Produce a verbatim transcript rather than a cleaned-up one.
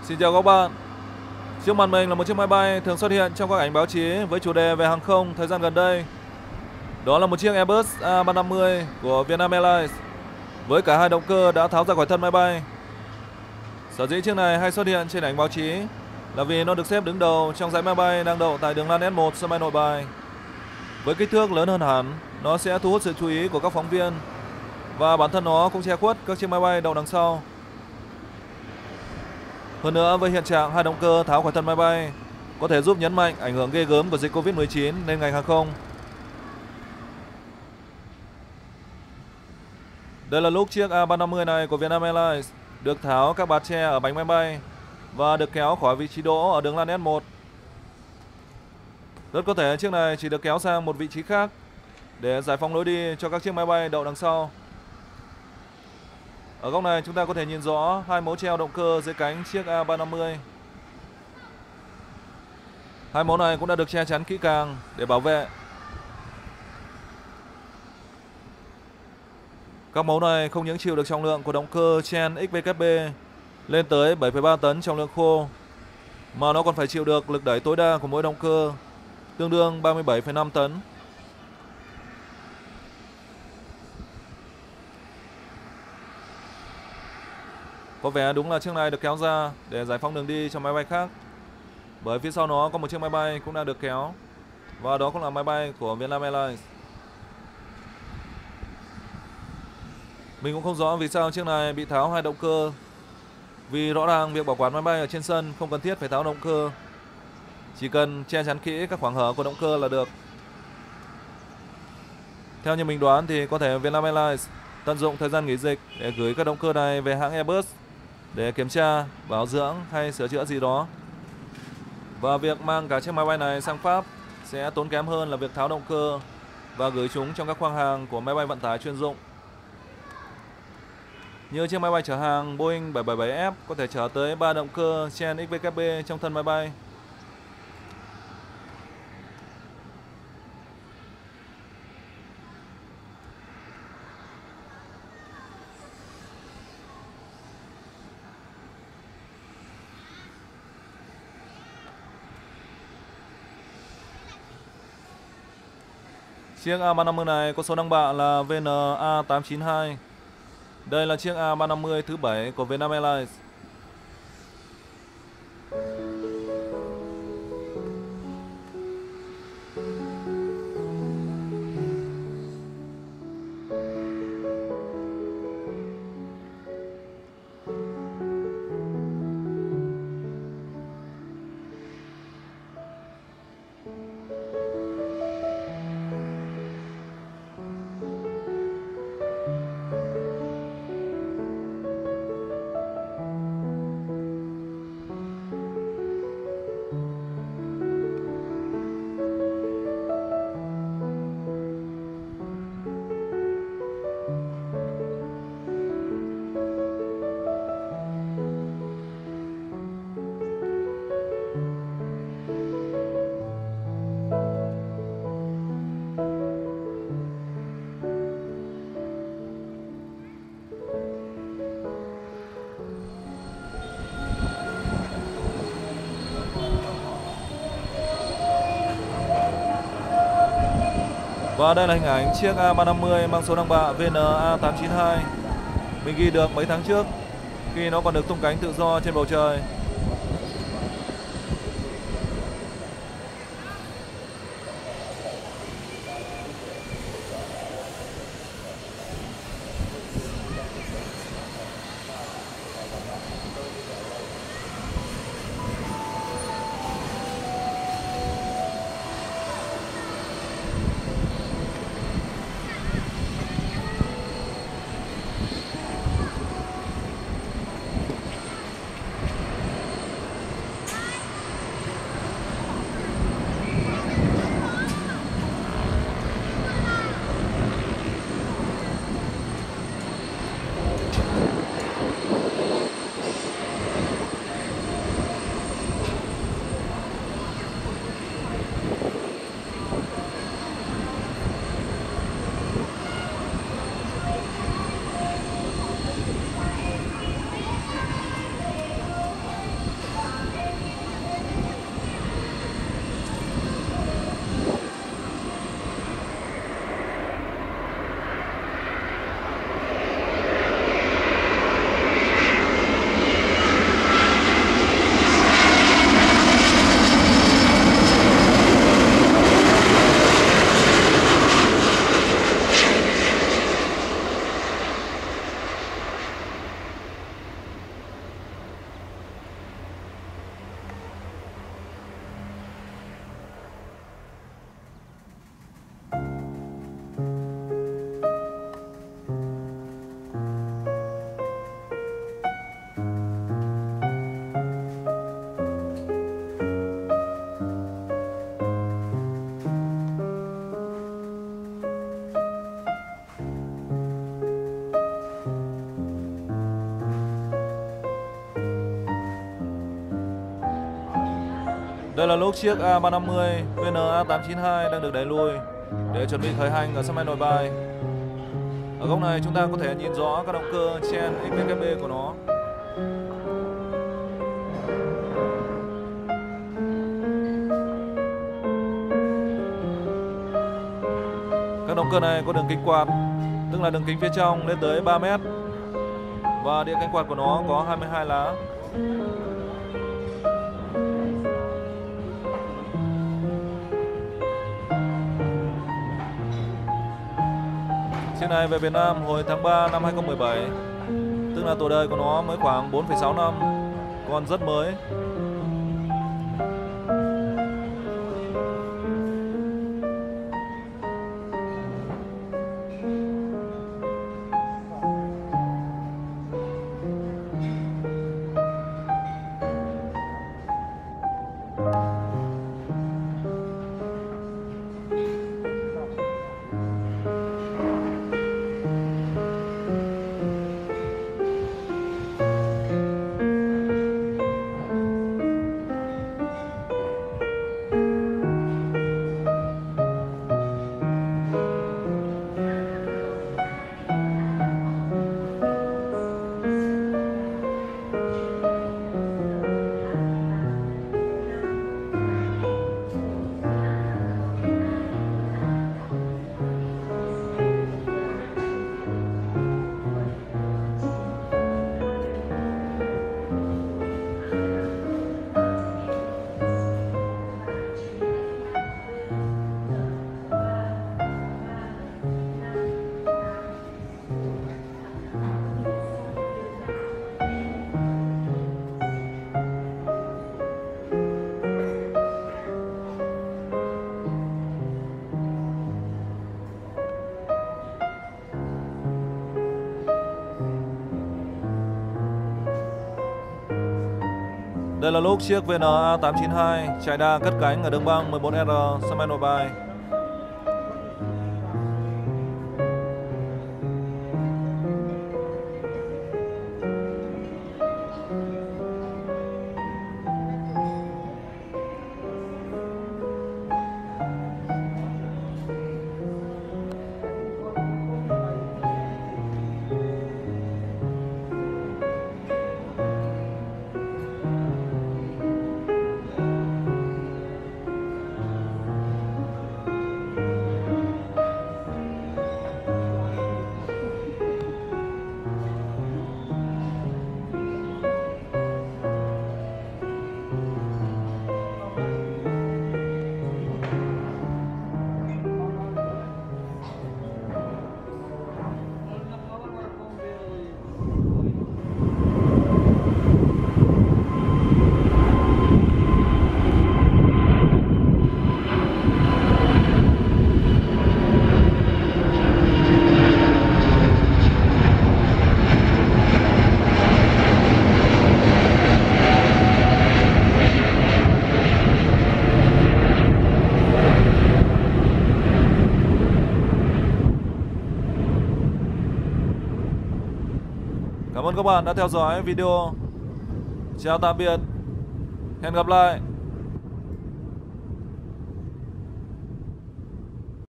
Xin chào các bạn. Trước mặt mình là một chiếc máy bay thường xuất hiện trong các ảnh báo chí với chủ đề về hàng không thời gian gần đây. Đó là một chiếc Airbus A ba trăm năm mươi của Vietnam Airlines với cả hai động cơ đã tháo ra khỏi thân máy bay. Sở dĩ chiếc này hay xuất hiện trên ảnh báo chí là vì nó được xếp đứng đầu trong dãy máy bay đang đậu tại đường lăn S một sân bay Nội Bài. Với kích thước lớn hơn hẳn, nó sẽ thu hút sự chú ý của các phóng viên và bản thân nó cũng che khuất các chiếc máy bay đậu đằng sau. Hơn nữa, với hiện trạng hai động cơ tháo khỏi thân máy bay có thể giúp nhấn mạnh ảnh hưởng ghê gớm của dịch Covid mười chín lên ngành hàng không. Đây là lúc chiếc A ba trăm năm mươi này của Vietnam Airlines được tháo các bạt che ở bánh máy bay và được kéo khỏi vị trí đỗ ở đường lăn S một. Rất có thể chiếc này chỉ được kéo sang một vị trí khác để giải phóng lối đi cho các chiếc máy bay đậu đằng sau. Ở góc này chúng ta có thể nhìn rõ hai mấu treo động cơ dưới cánh chiếc A ba trăm năm mươi. Hai mấu này cũng đã được che chắn kỹ càng để bảo vệ. Các mấu này không những chịu được trọng lượng của động cơ Chen ích vê kép pê lên tới bảy phẩy ba tấn trọng lượng khô, mà nó còn phải chịu được lực đẩy tối đa của mỗi động cơ, tương đương ba mươi bảy phẩy năm tấn. Có vẻ đúng là chiếc này được kéo ra để giải phóng đường đi cho máy bay khác, bởi phía sau nó có một chiếc máy bay cũng đã được kéo, và đó cũng là máy bay của Vietnam Airlines. Mình cũng không rõ vì sao chiếc này bị tháo hai động cơ, vì rõ ràng việc bảo quản máy bay ở trên sân không cần thiết phải tháo động cơ, chỉ cần che chắn kỹ các khoảng hở của động cơ là được. Theo như mình đoán thì có thể Vietnam Airlines tận dụng thời gian nghỉ dịch để gửi các động cơ này về hãng Airbus để kiểm tra, bảo dưỡng hay sửa chữa gì đó. Và việc mang cả chiếc máy bay này sang Pháp sẽ tốn kém hơn là việc tháo động cơ và gửi chúng trong các khoang hàng của máy bay vận tải chuyên dụng. Như chiếc máy bay chở hàng Boeing bảy bảy bảy F có thể chở tới ba động cơ Chen ích vê kép pê trong thân máy bay. Chiếc A ba trăm năm mươi này có số đăng bạ là V N A tám chín hai. Đây là chiếc A ba trăm năm mươi thứ bảy của Vietnam Airlines. Và đây là hình ảnh chiếc A ba trăm năm mươi mang số đăng bạ V N A tám chín hai. Mình ghi được mấy tháng trước khi nó còn được tung cánh tự do trên bầu trời. Đây là lúc chiếc A ba năm mươi V N A tám chín hai đang được đẩy lùi để chuẩn bị khởi hành ở sân bay Nội Bài. Ở góc này chúng ta có thể nhìn rõ các động cơ Chen X V K B của nó. Các động cơ này có đường kính quạt, tức là đường kính phía trong lên tới ba mét, và đĩa cánh quạt của nó có hai mươi hai lá. Chiếc này về Việt Nam hồi tháng ba năm hai không một bảy, tức là tuổi đời của nó mới khoảng bốn phẩy sáu năm, còn rất mới. Đây là lúc chiếc V N A tám chín hai chạy đà cất cánh ở đường băng mười bốn R sân bay Nội Bài. Cảm ơn các bạn đã theo dõi video. Chào tạm biệt. Hẹn gặp lại.